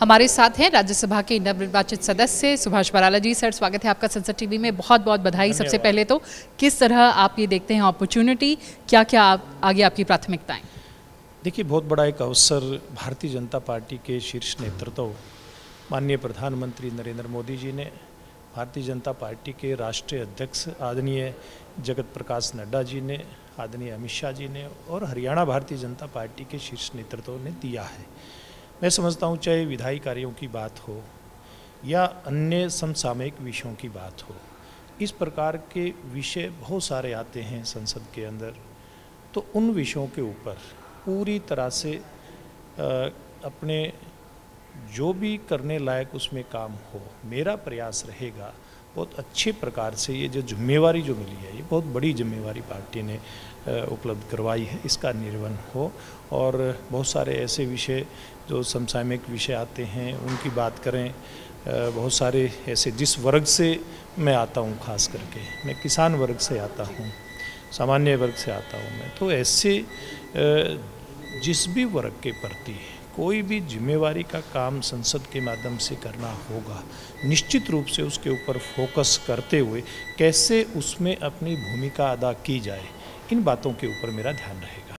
हमारे साथ हैं राज्यसभा के नवनिर्वाचित सदस्य सुभाष बराला जी। सर, स्वागत है आपका संसद टीवी में। बहुत बहुत बधाई। सबसे पहले तो किस तरह आप ये देखते हैं अपॉर्चुनिटी, क्या क्या आगे आपकी प्राथमिकताएं? देखिए, बहुत बड़ा एक अवसर भारतीय जनता पार्टी के शीर्ष नेतृत्व माननीय प्रधानमंत्री नरेंद्र मोदी जी ने, भारतीय जनता पार्टी के राष्ट्रीय अध्यक्ष आदरणीय जगत प्रकाश नड्डा जी ने, आदरणीय अमित शाह जी ने और हरियाणा भारतीय जनता पार्टी के शीर्ष नेतृत्व ने दिया है। मैं समझता हूँ, चाहे विधायी कार्यों की बात हो या अन्य समसामयिक विषयों की बात हो, इस प्रकार के विषय बहुत सारे आते हैं संसद के अंदर, तो उन विषयों के ऊपर पूरी तरह से अपने जो भी करने लायक उसमें काम हो, मेरा प्रयास रहेगा बहुत अच्छे प्रकार से। ये जो जिम्मेवारी जो मिली है, ये बहुत बड़ी जिम्मेवारी पार्टी ने उपलब्ध करवाई है, इसका निर्वहन हो। और बहुत सारे ऐसे विषय जो समसामयिक विषय आते हैं उनकी बात करें, बहुत सारे ऐसे जिस वर्ग से मैं आता हूँ, खास करके मैं किसान वर्ग से आता हूँ, सामान्य वर्ग से आता हूँ मैं, तो ऐसे जिस भी वर्ग के प्रति कोई भी जिम्मेवारी का काम संसद के माध्यम से करना होगा, निश्चित रूप से उसके ऊपर फोकस करते हुए कैसे उसमें अपनी भूमिका अदा की जाए, इन बातों के ऊपर मेरा ध्यान रहेगा।